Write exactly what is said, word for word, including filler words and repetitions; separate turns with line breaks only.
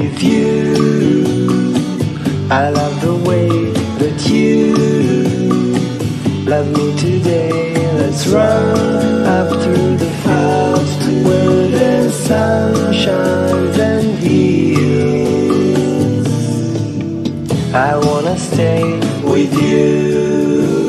with you. I love the way that you love me today. Let's run up through the fields where the sun shines and heals. I wanna stay with you.